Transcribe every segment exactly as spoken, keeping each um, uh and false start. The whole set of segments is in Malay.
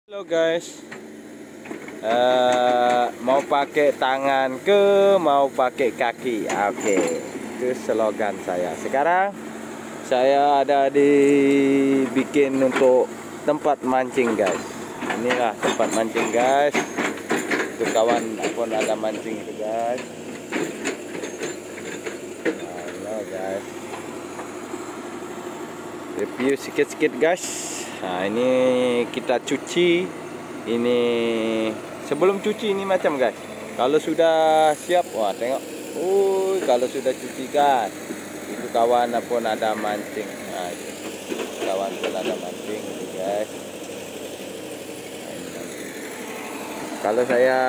Halo guys, uh, mau pakai tangan ke mau pakai kaki? Oke, itu slogan saya. Sekarang saya ada di bikin untuk tempat mancing guys. Inilah tempat mancing guys. Itu kawan pun ada mancing itu guys. Halo guys. Review sikit-sikit guys. Nah ini kita cuci. Ini sebelum cuci ini macam guys. Kalau sudah siap, wah tengok. Uh, kalau sudah cuci kan, itu kawan pun ada mancing. Nah, itu. Kawan pun ada mancing guys. Nah, ini mancing. Kalau saya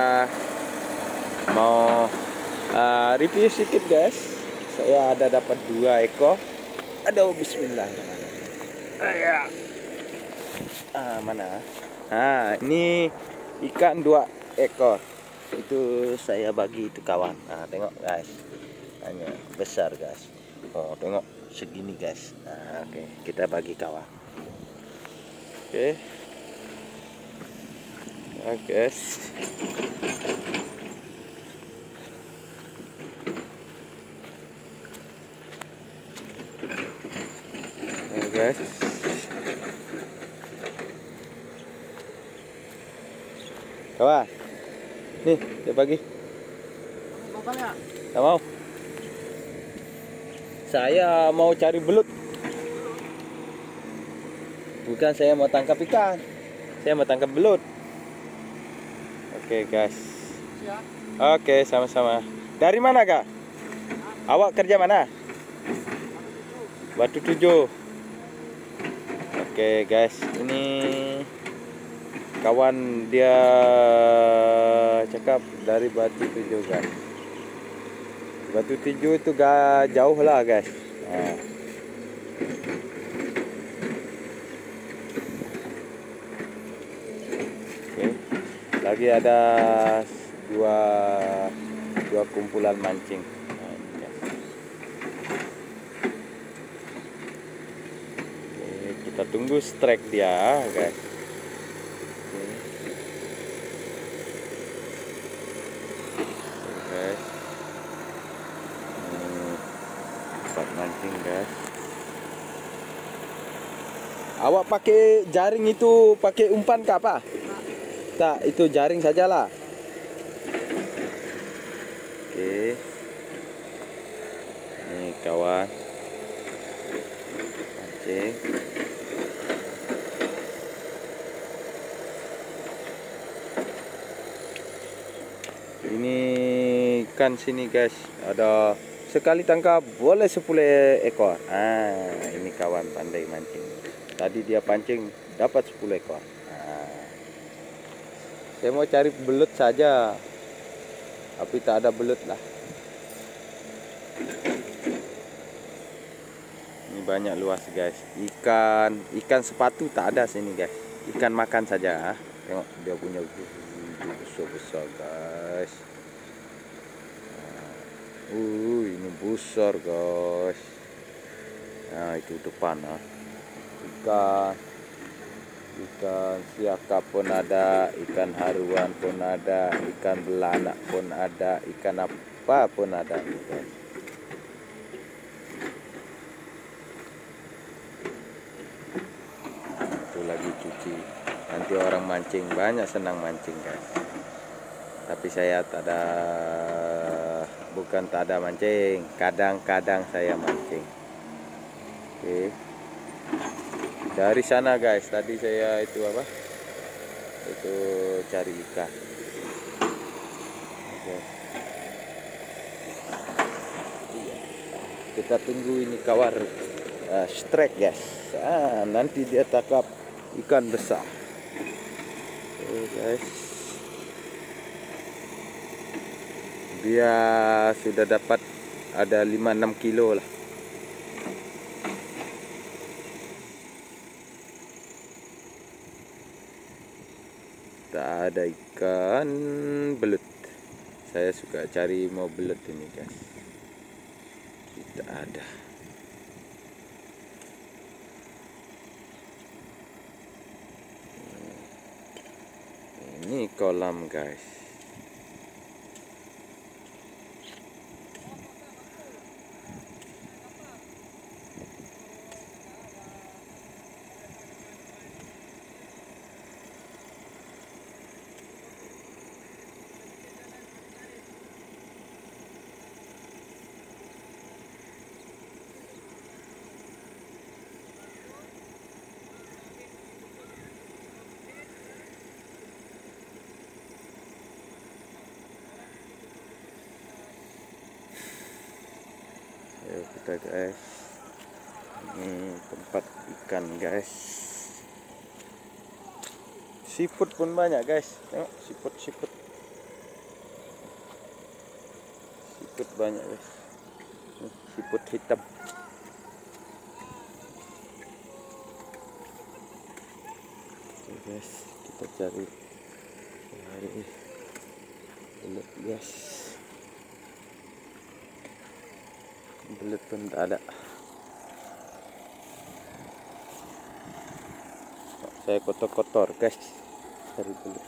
mau uh, review sedikit guys, saya ada dapat dua ekor. Aduh, bismillah. Ya. Ah, mana? Nah, ini ikan dua ekor. Itu saya bagi itu kawan. Nah, tengok guys. Hanya besar guys. Oh, tengok segini guys. Nah, oke, okay. Kita bagi kawan. Oke. Okay. Nah, guys. Nah, guys. Kawan, nih saya bagi. Tak mau. Saya mau cari belut. Bukan saya mau tangkap ikan. Saya mau tangkap belut. Oke guys. Oke, sama-sama. Dari mana kak? Awak kerja mana? Batu Tujuh. Oke guys, ini kawan dia cakap dari Batu Tujuh guys. Batu Tujuh itu gak jauh lah guys. Nah. Oke. Lagi ada dua dua kumpulan mancing. Nah, ini guys. Oke, kita tunggu strike dia guys. Mancing guys. Awak pakai jaring itu pakai umpan ke apa? Tak, itu jaring sajalah. Oke. Ini kawan. Mancing. Ini ikan sini guys. Ada sekali tangkap boleh sepuluh ekor. Ah, ini kawan pandai mancing. Tadi dia pancing dapat sepuluh ekor. Ah. Saya mau cari belut saja. Tapi tak ada belut lah. Ini banyak luas guys. Ikan, ikan sepatu tak ada sini guys. Ikan makan saja. Tengok dia punya besar-besar guys. Uh, ini besar guys. Nah, itu depan ah. Ikan Ikan siaka pun ada, ikan haruan pun ada, ikan belanak pun ada, ikan apa pun ada guys. Itu lagi cuci. Nanti orang mancing, banyak senang mancing guys. Tapi saya tak ada, bukan tak ada mancing, kadang-kadang saya mancing. Oke. Dari sana guys, tadi saya itu apa? Itu cari ikan. Oke. Kita tunggu ini kawar uh, strike guys. Ah, nanti dia tangkap ikan besar. Oke guys. Dia sudah dapat ada lima enam kilo lah. Tak ada ikan belut. Saya suka cari mau belut ini guys. Tidak ada. Ini kolam guys. Ayo kita guys, ini tempat ikan guys. Seafood pun banyak guys. Tengok seafood seafood seafood banyak guys. Nih, seafood hitam. Oke guys, kita cari cari belut guys. Belut pun tak ada. Saya kotor-kotor guys cari belut.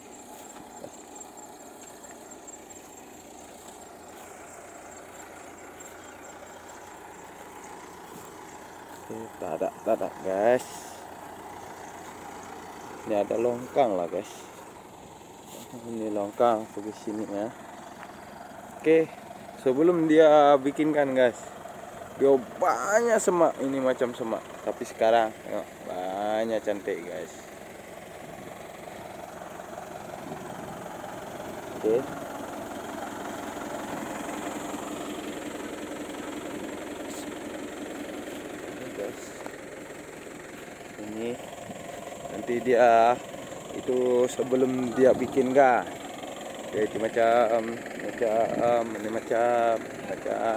Oke, tak ada, tak ada guys. Ini ada longkang lah guys. Ini longkang pergi sini ya. Oke, sebelum dia bikinkan guys, dia banyak semak, ini macam semak. Tapi sekarang tengok, banyak cantik guys. Oke. Ini guys. Ini nanti dia itu sebelum dia bikin kan. Oke, itu macam macam ini macam macam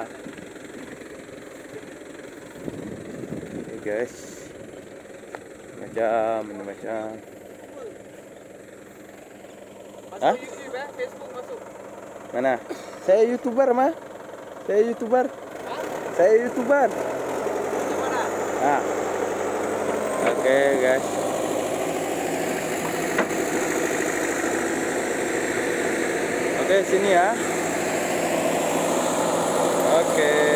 ini guys, macam ini macam Hah? YouTube, eh? Facebook masuk. Mana? Saya YouTuber mah. Saya YouTuber. Hah? Saya YouTuber. Mana? Ah. Oke okay, guys. Oke, sini ya. Oke.